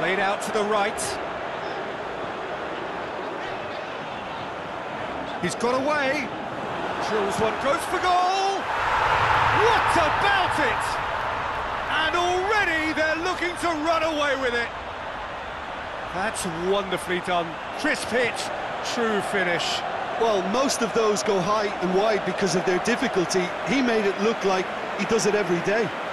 Played out to the right. He's got away. Drills one, goes for goal! What about it? And already they're looking to run away with it. That's wonderfully done. Crisp hit, true finish. Well, most of those go high and wide because of their difficulty. He made it look like he does it every day.